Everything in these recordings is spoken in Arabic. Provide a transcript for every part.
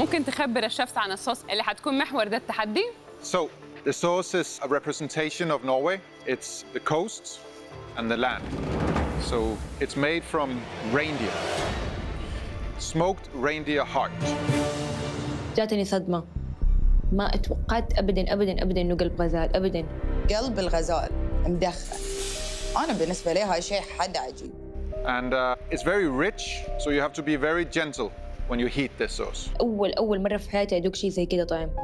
ممكن تخبر الشيفs عن الصوص اللي حتكون محور ده التحدي؟ So, the sauce is a representation of Norway. It's the coasts and the land. So, it's made from reindeer. Smoked reindeer heart. جاتني صدمة. ما اتوقعت أبداً أبداً أبداً إنه قلب غزال أبداً. قلب الغزال مدخن. أنا بالنسبة لي هاي شيء حد عجيب. And it's very rich, so you have to be very gentle when you heat this sauce. أول مرة في حياتي أدوق شيء زي كده طعم.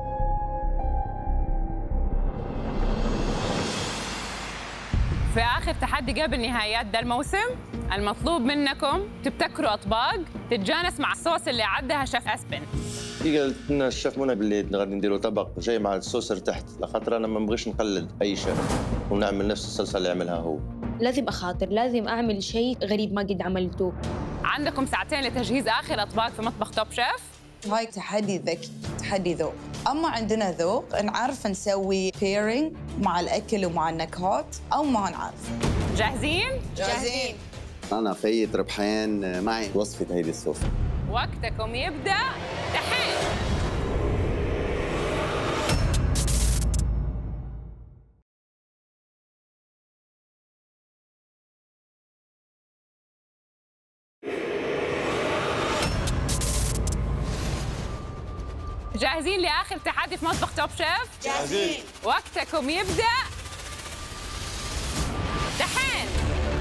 في آخر تحدي قبل نهايات ده الموسم المطلوب منكم تبتكروا أطباق تتجانس مع الصوص اللي عدها شيف أسبن. هي قالت لنا الشيف منى باللي غادي نديروا طبق جاي مع الصوص تحت، لخاطر انا ما نبغيش نقلد اي شيف ونعمل نفس الصلصه اللي يعملها هو. لازم أخاطر، لازم أعمل شيء غريب ما قد عملته. عندكم ساعتين لتجهيز آخر أطباق في مطبخ توب شيف. هاي تحدي ذكي، تحدي ذوق. أما عندنا ذوق نعرف نسوي بيرينج مع الأكل ومع النكهات أو ما نعرف. جاهزين؟ جاهزين. أنا فايت ربحان معي وصفة هيدي الصوص. وقتكم يبدأ دحين. جاهزين لآخر تحدي في مطبخ توب شيف؟ جاهزين. وقتكم يبدأ دحين.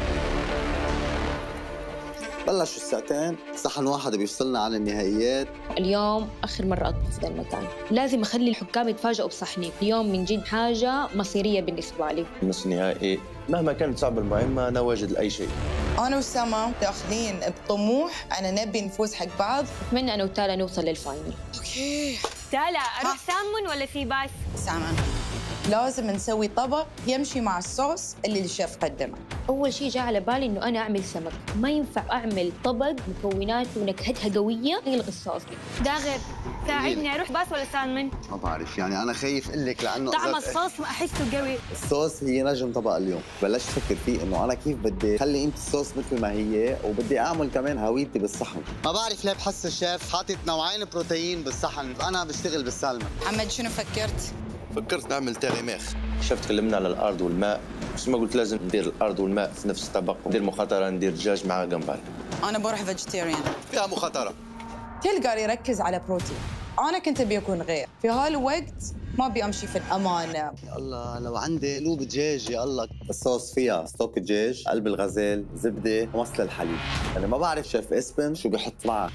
بلشوا الساعتين، صحن واحد بيفصلنا عن النهائيات. اليوم آخر مرة أطبخ في ذا المكان. لازم أخلي الحكام يتفاجئوا بصحني. اليوم من جد حاجة مصيرية بالنسبة لي. نص النهائي مهما كانت صعبه المهمه انا واجد لاي شيء. أنا وسما داخلين بطموح أنا نبي نفوز حق بعض. أتمنى أنا وتالا نوصل للفاينل. أوكي. تالا أروح سامون ولا في باس؟ سما لازم نسوي طبق يمشي مع الصوص اللي الشيف قدمه. أول شيء جاء على بالي إنه أنا أعمل سمك. ما ينفع أعمل طبق مكوناته ونكهتها قوية يلغي الصوص دي. داغر ساعدني أروح باس ولا سالمون؟ ما بعرف يعني أنا خايف أقول لك لأنه طعم الصوص ما أحسه قوي. الصوص هي نجم طبق اليوم. بلشت أفكر فيه إنه أنا كيف بدي أخلي قيمة الصوص مثل ما هي وبدي أعمل كمان هويتي بالصحن. ما بعرف ليه بحس الشيف حاطط نوعين بروتين بالصحن، أنا بشتغل بالسالمون. محمد شنو فكرت؟ فكرت نعمل تاريميخ. شفت تكلمنا على الارض والماء، بس ما قلت لازم ندير الارض والماء في نفس الطبق، ندير مخاطره ندير دجاج مع جمبري. أنا بروح فيجيتيريان. فيها مخاطره. تلقى يركز على بروتين. أنا كنت بيكون غير. في هالوقت ما بيمشي في الأمانة. يا الله لو عندي قلوب دجاج يا الله. الصوص فيها ستوك دجاج، قلب الغزال، زبدة، ومصل الحليب. أنا ما بعرف شيف اسبن شو بيحط معه.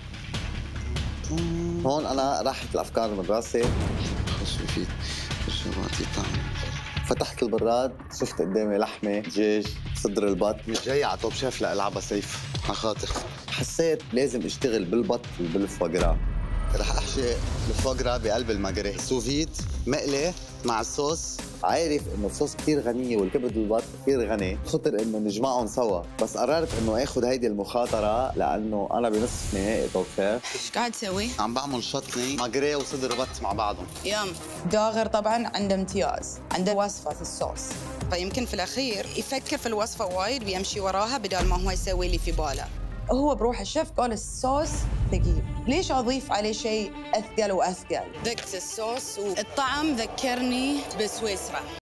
هون أنا راحت الأفكار من راسي. شو في؟ شو بعطي طعم؟ فتحت البراد، شفت قدامي لحمة، دجاج، صدر البط. مش جاي على توب شيف لألعبها سيف، على خاطر حسيت لازم اشتغل بالبط وبالفواجرا. رح احشي الفوقرا بقلب الماجري سوفيت مقلي مع الصوص. عارف انه الصوص كثير غنيه والكبد والبط كثير غني، خطر انه نجمعهم سوا، بس قررت انه اخذ هيدي المخاطره لانه انا بنصف نهائي توب شيف. ايش قاعد تسوي؟ عم بعمل شطني ماجري وصدر بط مع بعضهم. يم داغر طبعا عنده امتياز، عنده وصفه في الصوص، فيمكن في الاخير يفكر في الوصفه وايد ويمشي وراها بدل ما هو يسوي اللي في باله. هو بروح الشيف قال الصوص ثقيل، ليش اضيف عليه شيء اثقل واثقل؟ ذقت الصوص والطعم ذكرني بسويسرا.